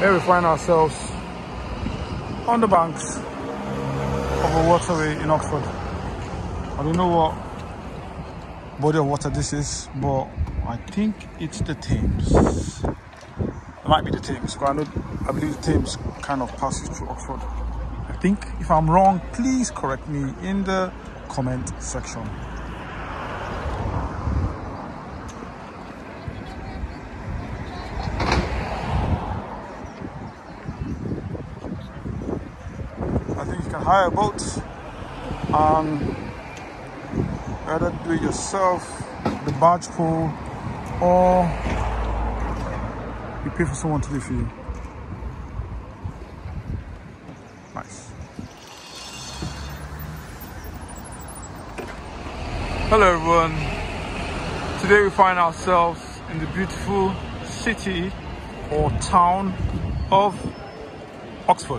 Here we find ourselves on the banks of a waterway in Oxford. I don't know what body of water this is, but I think it's the Thames. It might be the Thames, because I believe the Thames kind of passes through Oxford. I think. If I'm wrong, please correct me in the comment section. Hire a boat and either do it yourself, the barge pole, or you pay for someone to do it for you. Nice. Hello everyone. Today we find ourselves in the beautiful city or town of Oxford.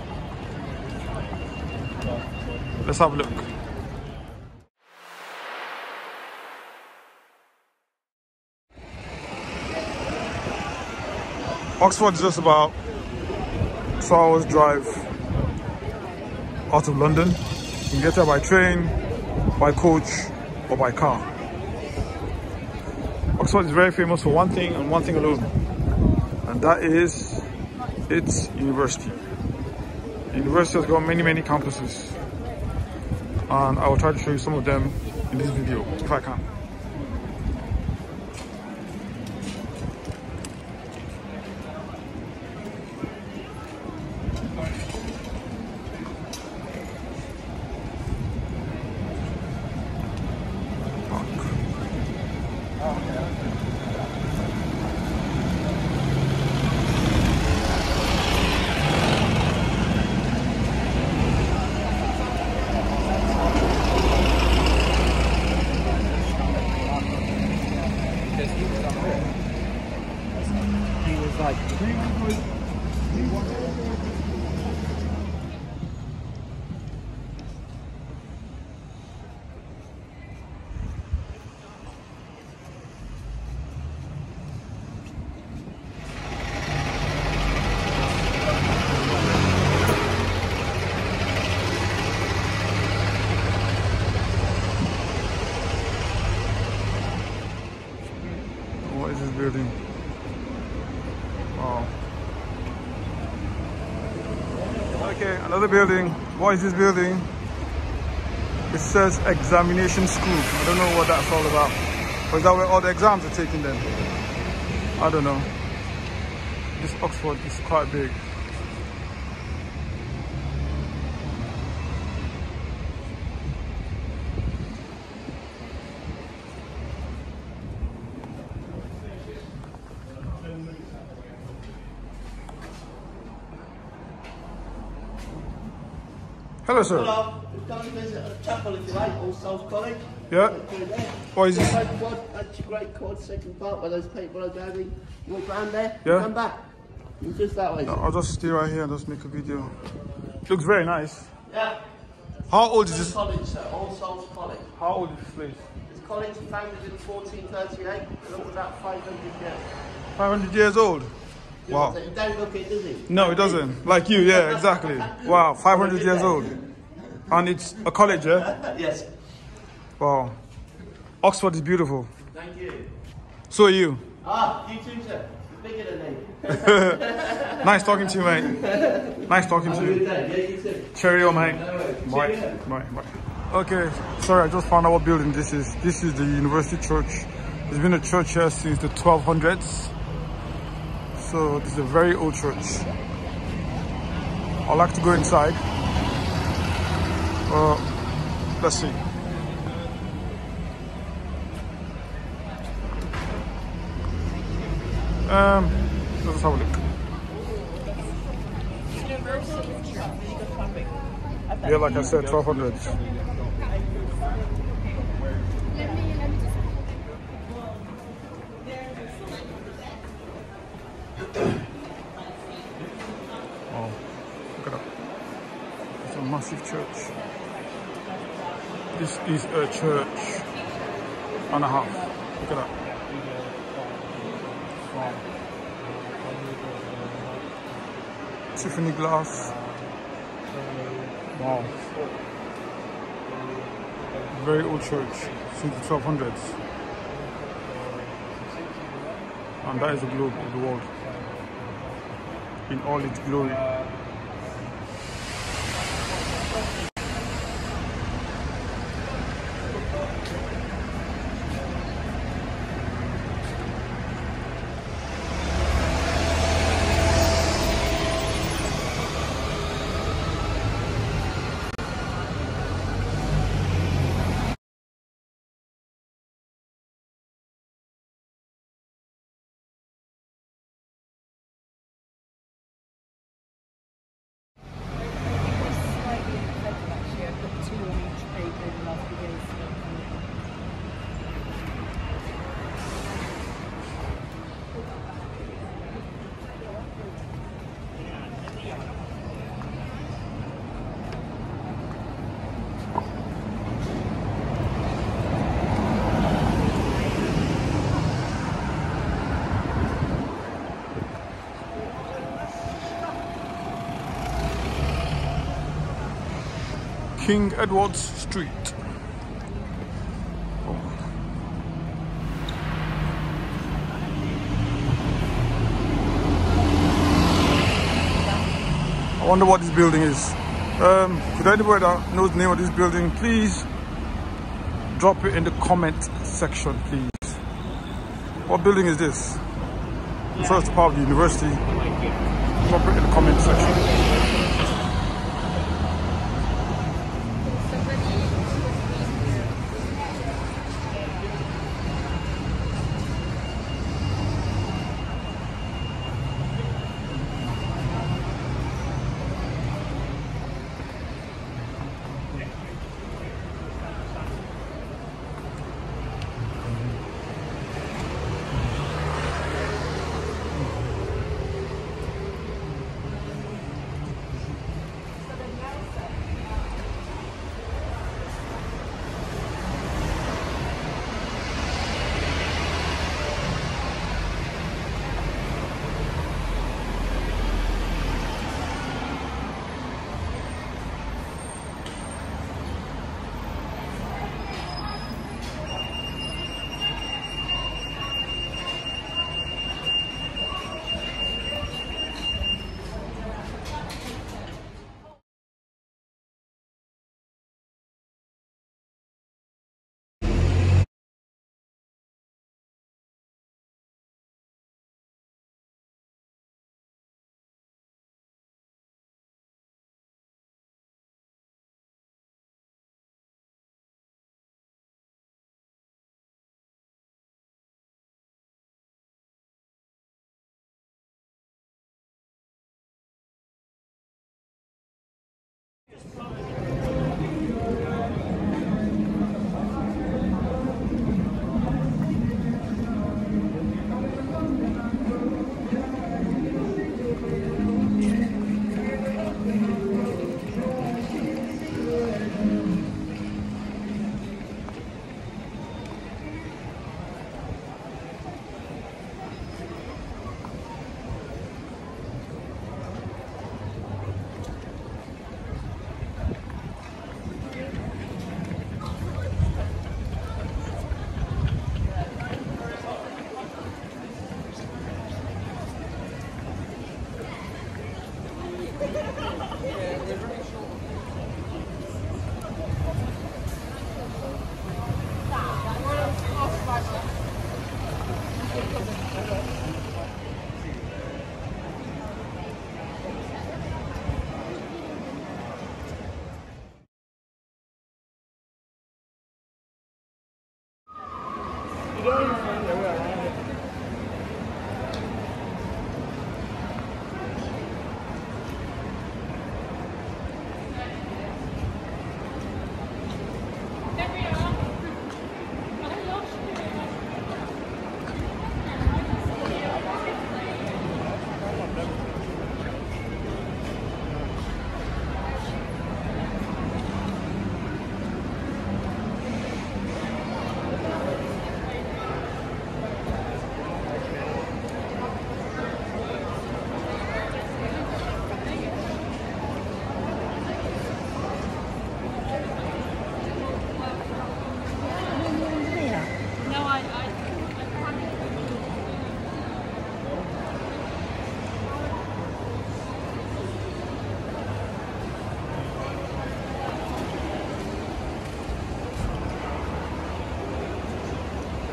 Let's have a look. Oxford is just about 2 hours drive out of London. You can get there by train, by coach, or by car. Oxford is very famous for one thing and one thing alone, and that is its university. The university has got many campuses, and I will try to show you some of them in this video if I can. Building. Wow. Okay, another building. What is this building? It says examination school. I don't know what that's all about. Or is that where all the exams are taken then? I don't know. This Oxford is quite big. Hello, sir. Hello. We've come to visit a chapel, if you like, All Souls College. Yeah. What is this? That's a great chord, second part, where those people are going. You walk around there, yeah. Come back. It's just that way. No, I'll just stay right here and just make a video. Looks very nice. Yeah. How old is this? College, sir. All Souls College. How old is this place? This college was founded in 1438. It looks about 500 years. 500 years old? Wow. It don't look it, does it? No, it doesn't. Like you, yeah, exactly. Wow, 500 years old. And it's a college, yeah? Yes. Wow. Oxford is beautiful. Thank you. So are you. Ah, you too, sir. You're bigger than me. Nice talking to you, mate. Nice talking to you. Yeah, you too. Cheerio, mate. No, bye. Bye. Bye. Okay, sorry, I just found out what building this is. This is the University Church. There's been a church here since the 1200s. So this is a very old church. I'd like to go inside. Let's see. Let's have a look. Yeah, like I said, 1200s. Oh, look at that. It's a massive church. This is a church and a half. Look at that. Wow. Tiffany glass. Wow. Very old church, since the 1200s. And that is the globe of the world in all its glory. King Edward's Street. I wonder what this building is. Could anybody that knows the name of this building, please drop it in the comment section, please. What building is this? I'm sure it's part of the university. Drop it in the comment section.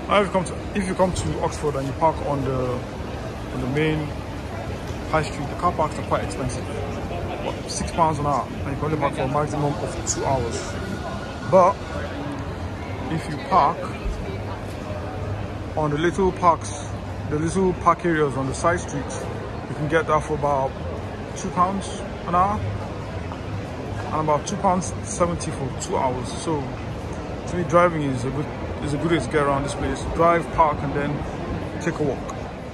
Now if you come to Oxford and you park on the main high street, the car parks are quite expensive. What, £6 an hour, and you can only park for a maximum of 2 hours. But if you park on the little park areas on the side streets, you can get that for about £2 an hour and about £2.70 for 2 hours. So to me, driving is a good way to get around this place. Drive, park, and then take a walk.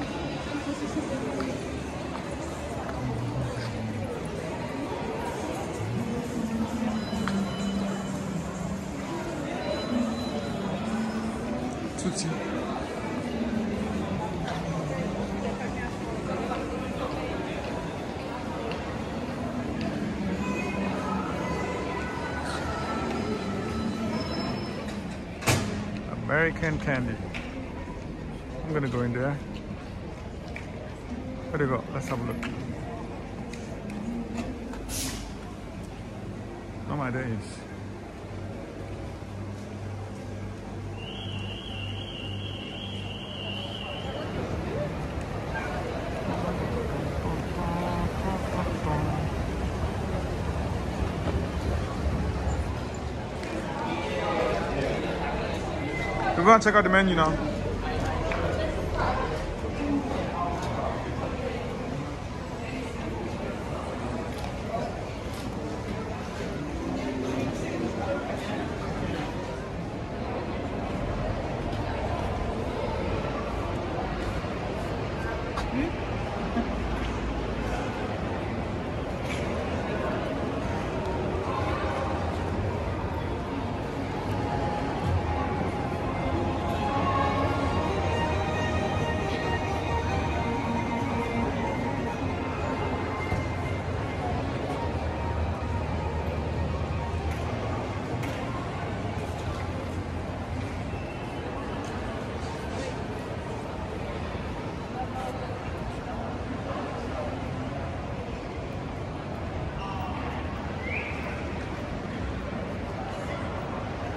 Tutti. American candy. I'm gonna go in there. Where do you go? Let's have a look. Oh my days. We're going to check out the menu now.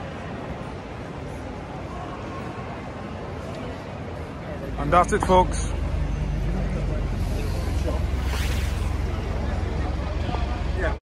And that's it, folks.